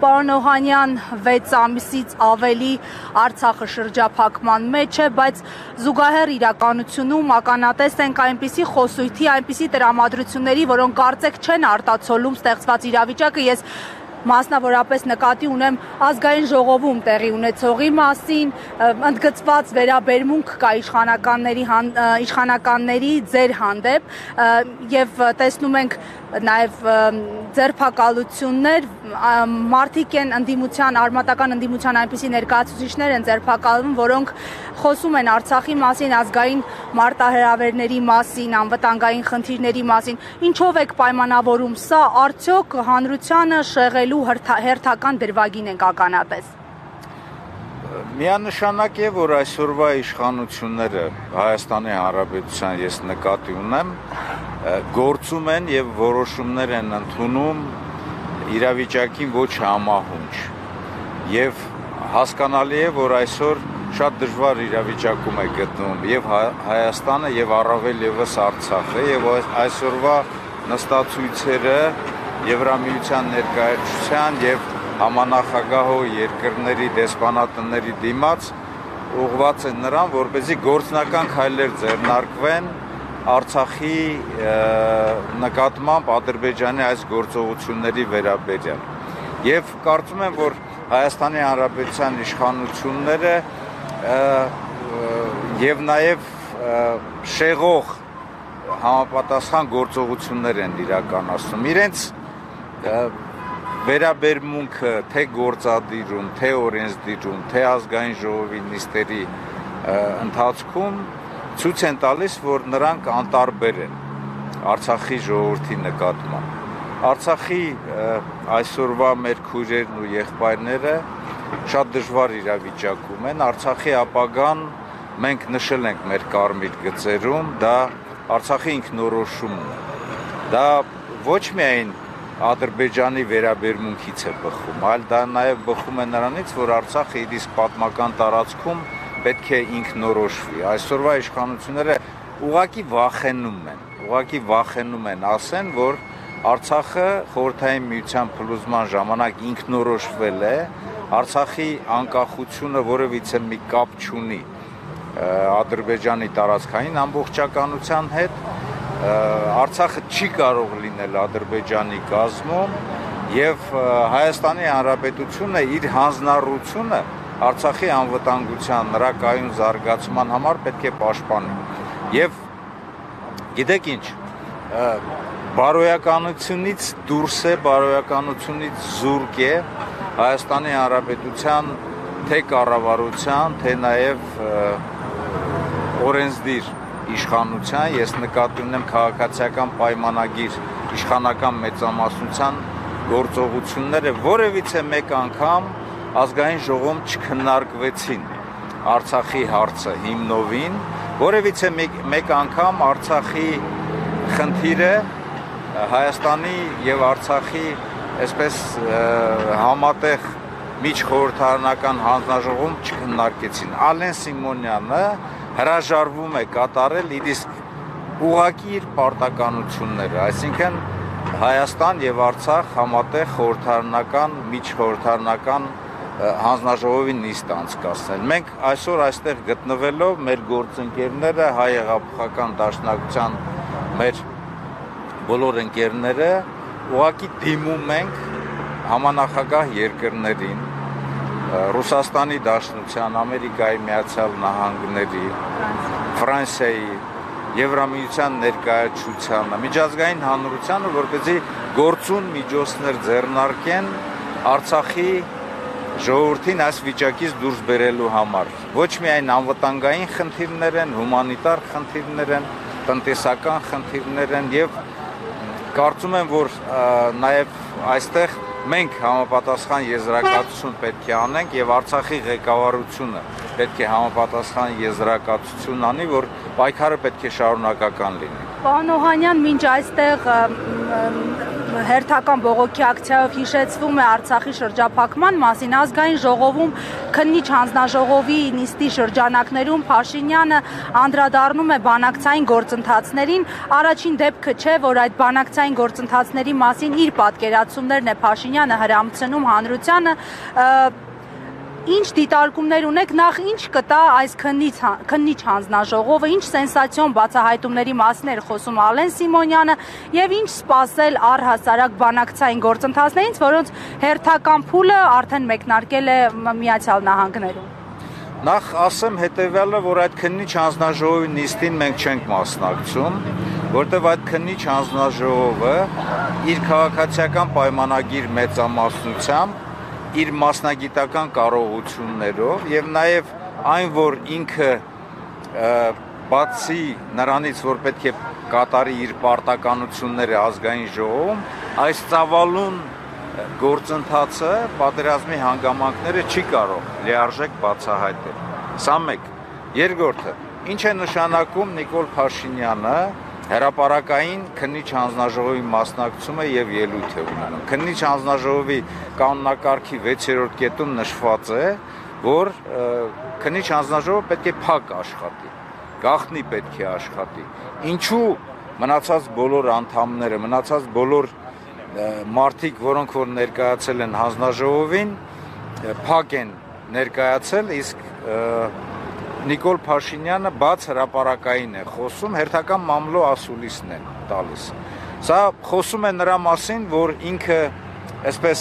Պարոն Օհանյան 6 ամիսից ավելի Արցախը շրջափակման մեջ է, բայց զուգահեռ իրականությունում ականատես ենք այնպիսի խոսույթի, այնպիսի տրամադրությունների, որոնք կարծեք չեն արտացոլում ստեղծված իրավիճակը։ Ես մասնավորապես նկատի ունեմ ազգային ժողովում տեղի ունեցողի մասին, ընդգծված վերաբերմունք կա իշխանականների ձեր հանդեպ եւ տեսնում ենք նաեւ ձերբակալություններ, մարդիկ են ընդդիմության, արմատական ընդդիմության այնպիսի ներկայացուցիչներ են ձերբակալվում, որոնք խոսում են Արցախի մասին, ազգային մարտահրավերների մասին, անվտանգային խնդիրների մասին։ Ինչով եք պայմանավորում սա, արդյոք հանրությանը շեղելու հերթական դրվագին ենք ականատես։ Միանշանակ է, որ այսօրվա իշխանությունները Հայաստանի Հանրապետության ես նկատի ունեմ, գործում են եւ որոշումներ են ընդունում իրավիճակին ոչ համահունչ։ Եվ հասկանալի է, որ այսօր շատ դժվար իրավիճակում է գտնվում եւ Հայաստանը եւ առավել եւս Արցախը եւ այսօրվա նստածույցերը Եվրամիության ներկայացության եւ համանախագահող երկրների դեսպանատների դիմաց ուղղված են նրան, որպեսզի գործնական քայլեր ձեռնարկվեն Արցախի նկատմամբ Ադրբեջանի այս գործողությունների վերաբերյալ։ Եվ կարծում եմ, որ Հայաստանի Հանրապետության իշխանությունները եւ նաեւ շեղող համապատասխան գործողություններ են իրականացնում։ Իրենց վերաբերմունքը թե գործադիրում, թե օրենսդիրում, թե ազգային ժողովի նիստերի ընթացքում ցույց են տալիս, որ նրանք անտարբեր են Արցախի ժողովրդի նկատմամբ։ Արցախի այսօրվա մեր քույրերն ու եղբայրները շատ դժվար իրավիճակում են։ Արցախի ապագան մենք նշել ենք մեր կարմիր գծերում, դա Արցախի ինքնորոշումն է։ Դա ոչ միայն Ադրբեջանի վերաբերմունքից է բխում, այլ դա նաև բխում է նրանից, որ Արցախը իր իսկ պատմական տարածքում պետք է ինքնորոշվի։ Այսօրվա իշխանությունները ուղղակի վախենում են ասեն, որ Արցախը Խորհրդային Միության փլուզման ժամանակ ինքնորոշվել է, Արցախի անկախությունը որևիցե մի կապ չունի Ադրբեջանի տարածքային ամբողջականության հետ, Արցախը չի կարող լինել Ադրբեջանի կազմում եւ Հայաստանի Հանրապետությունը իր հանձնառությունը Արցախի անվտանգության, նրա կայուն զարգացման համար պետք է պաշտպանի։ Եվ գիտեք ինչ, բարոյականությունից դուրս է, բարոյականությունից զուրկ է Հայաստանի Հանրապետության թե կառավարության, թե նաեւ օրենսդիր իշխանության, ես նկատի ունեմ քաղաքացիական պայմանագիր իշխանական մեծամասնության գործողությունները որևիցե մեկ անգամ ազգային ժողովում չքննարկվեցին Արցախի հարցը հիմնովին, որևիցե մեկ անգամ Արցախի խնդիրը Հայաստանի եւ Արցախի այսպես համատեղ միջխորհրդարանական հանձնաժողովում չքննարկեցին։ Ալեն Սիմոնյանը հրաժարվում է կատարել իր իսկ ուղղակի իր պարտականությունները, այսինքն Հայաստան եւ Արցախ համատեղ խորհրդարանական, միջխորհրդարանական հանձնաժողովի նիստ անցկացնել։ Մենք այսօր այստեղ գտնվելով մեր գործընկերները, Հայ հեղափոխական դաշնակցության մեր բոլոր ընկերները ուղղակի դիմում ենք համանախագահ երկրներին, Ռուսաստանի Դաշնության, Ամերիկայի Միացյալ Նահանգների, Ֆրանսիայի, Եվրամիության ներկայացությանը, միջազգային հանրությանը, որպեսզի գործուն միջոցներ ձեռնարկեն Արցախի ժողովրդին այս վիճակից դուրս բերելու համար։ Ոչ միայն անվտանգային խնդիրներ են, հումանիտար խնդիրներ են, տնտեսական խնդիրներ են եւ կարծում եմ, որ նաեւ այստեղ մենք համապատասխան եզրակացություն պետք է անենք եւ Արցախի ղեկավարությունը պետք է համապատասխան եզրակացություն անի, որ պայքարը պետք է շարունակական լինի։ Պարոն Օհանյան, մինչ այստեղ հերթական բողոքի ակցիայով հիշեցվում է Արցախի շրջափակման մասին ազգային ժողովում քննիչ հանձնաժողովի նիստի շրջանակներում Փաշինյանը անդրադառնում է բանակցային գործընթացներին, առաջին դեպքը չէ, որ այդ բանակցային գործընթացների մասին իր պատկերացումներն է Փաշինյանը հրամցնում հանրությանը, Ինչ դիտարկումներ ունեք, նախ ինչ կտա այս քննիչ հանձնաժողովը, ինչ սենսացիոն բացահայտումների մասին էր խոսում Ալեն Սիմոնյանը եւ ինչ սպասել առհասարակ բանակցային գործընթացներից, որոնց հերթական փուլը արդեն մեկնարկել է Միացյալ Նահանգներում։ Նախ ասեմ հետեւյալը, որ այդ քննիչ հանձնաժողովի նիստին մենք չենք մասնակցում, որտեղ այդ քննիչ հանձնաժողովը իր քաղաքացիական պայմանագիր մեծամասնությամբ իր մասնագիտական կարողություններով եւ նաեւ այն, որ ինքը բացի նրանից, որ պետք է կատարի իր պարտականությունները ազգային ժողովում, այս ծավալուն գործընթացը պատերազմի հանգամանքները չի կարող լիարժեք բացահայտել։ Սա մեկ։ Երկրորդը, ինչ է նշանակում Նիկոլ Փաշինյանը հրապարակային քննիչ հանձնաժողովի մասնակցումը եւ ելույթ է ունենում։ Քննիչ հանձնաժողովի կանոնակարգի 6-րդ կետում նշված է, որ քննիչ հանձնաժողովը պետք է փակ աշխատի, գաղտնի պետք է աշխատի։ Ինչու մնացած բոլոր անդամները, մնացած բոլոր մարդիկ, որոնք որ ներկայացել են հանձնաժողովին, փակ են ներկայացել, իսկ Նիկոլ Փաշինյանը բաց հրապարակային է խոսում, հերթական մամլո ասուլիսն է տալիս։ Սա խոսում է նրա մասին, որ ինքը այսպես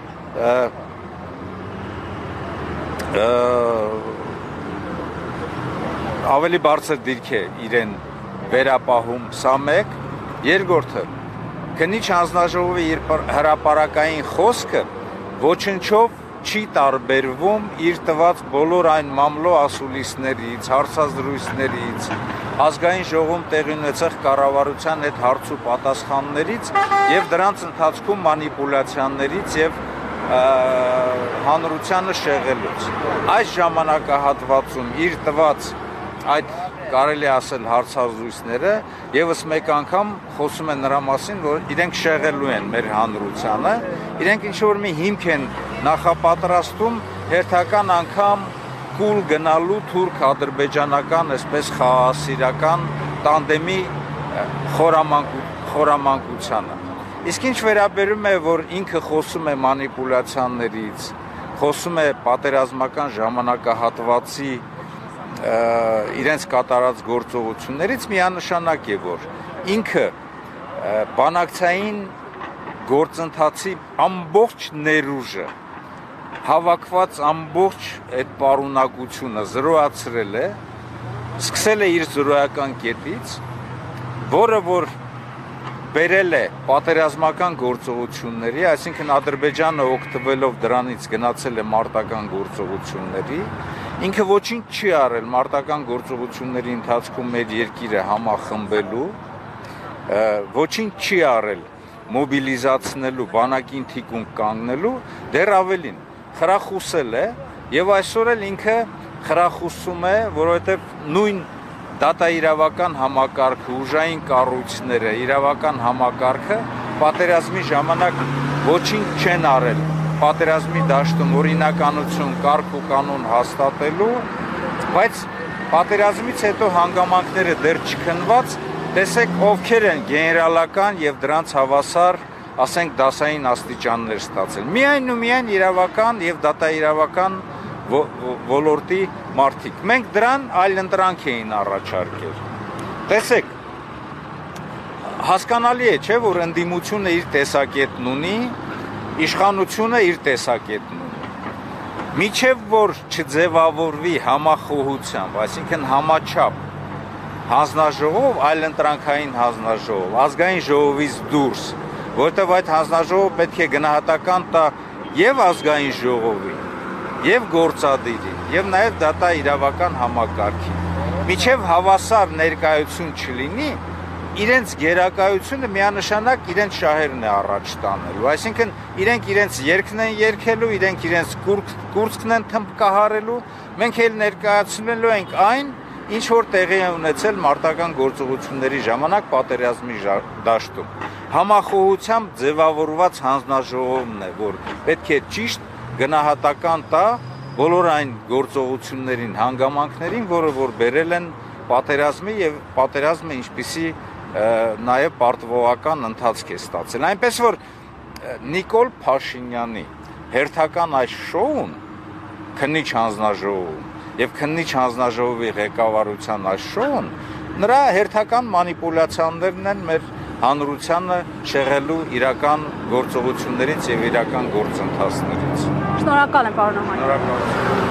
ավելի բարձր դիրք է իրեն վերապահում, սա մեկ, երկրորդը քննիչ հանձնաժողովի իր հրապարակային խոսքը ոչնչով չի տարբերվում իր տված բոլոր այն մամլո ասուլիսներից, հարցազրույցներից, ազգային ժողովում տեղի ունեցող կառավարության հետ հարց ու պատասխաններից եւ դրանց ընթացքում մանիպուլյացիաներից եւ հանրությանը շեղելուց։ Այս ժամանակահատվածում իր տված այդ կարելի ասել հարցազրույցները եւս մեկ անգամ խոսում են նրա մասին, որ իրենք շեղելու են մեր հանրությանը, իրենք ինչ որ մի հիմք են նախապատրաստում հերթական անգամ կուլ գնալու թուրք-ադրբեջանական, այսպես խաղաղասիրական տանդեմի խորամանկությանը։ Իսկ ինչ վերաբերում է, որ ինքը խոսում է մանիպուլյացիաներից, խոսում է պատերազմական ժամանակահատվածի իրենց կատարած գործողություններից, միանշանակ է, որ ինքը բանակցային գործընթացի ամբողջ ներուժը հավաքված ամբողջ այդ պարունակությունը զրոյացրել է, սկսել է իր զրոյական կետից, որը որ բերել է պատերազմական գործողությունների, այսինքն Ադրբեջանը օգտվելով դրանից գնացել է մարտական գործողությունների, ինքը ոչինչ չի արել մարտական գործողությունների ընթացքում մեր երկիրը համախմբելու, ոչինչ չի արել մոբիլիզացնելու, բանակին թիկունք կանգնելու, դեռ ավելին խրախուսել է եւ այսօր էլ ինքը խրախուսում է, որովհետեւ նույն դատաիրավական համակարգը, ուժային կառույցները, իրավական համակարգը պատերազմի ժամանակ ոչինչ չեն արել պատերազմի դաշտում օրինականություն, կարգ ու կանոն հաստատելու, բայց պատերազմից հետո հանգամանքները դեռ չքննված, տեսեք ովքեր են գեներալական եւ դրանց հավասար, ասենք դասային աստիճաններ ստացել։ Միայն ու միայն իրավական եւ դատաիրավական ոլորտի մարդիկ։ Մենք դրան այլ ընտրանք էին առաջարկել։ Տեսեք, հասկանալի է, չէ՞, որ ընդդիմությունը իր տեսակետն ունի, իշխանությունը իր տեսակետն ունի։ Միջև որ չձևավորվի համախոհությամբ, այսինքն համաչափ հանձնաժողով, այլ ընտրանքային հանձնաժողով, ազգային ժողովից դուրս, որտեղ այդ հանձնաժողովը պետք է գնահատական տա եւ ազգային ժողովի, եւ գործադիրի, եւ նաեւ դատաիրավական համակարգի։ Միջև հավասար ներկայություն չլինի, իրենց գերակայությունը միանշանակ իրենց շահերն է առաջ տանելու, այսինքն իրենք իրենց երգն են երգելու, իրենք իրենց կուրծքն են թմբկահարելու, մենք էլ ներկայացնելու ենք այն, ինչ որ տեղի է ունեցել մարտական գործողությունների ժամանակ պատերազմի դաշտում։ համախոհությամբ ձևավորված հանձնաժողովն է, որ պետք է ճիշտ գնահատական տա բոլոր այն գործողություններին, հանգամանքներին, որը որ բերել են պատերազմի եւ պատերազմը ինչպիսի նաեւ պարտվողական ընթացք է ստացել։ Այնպես որ Նիկոլ Փաշինյանի հերթական այս շոուն քննիչ հանձնաժողովում եւ քննիչ հանձնաժողովի ղեկավարության այս շոուն նրա հերթական մանիպուլյացիաներն են մեր հանրությանը շեղելու իրական գործողություններից եւ իրական գործընթացներից։ Շնորհակալ եմ, պարոն Օհանյան։ Շնորհակալ եմ։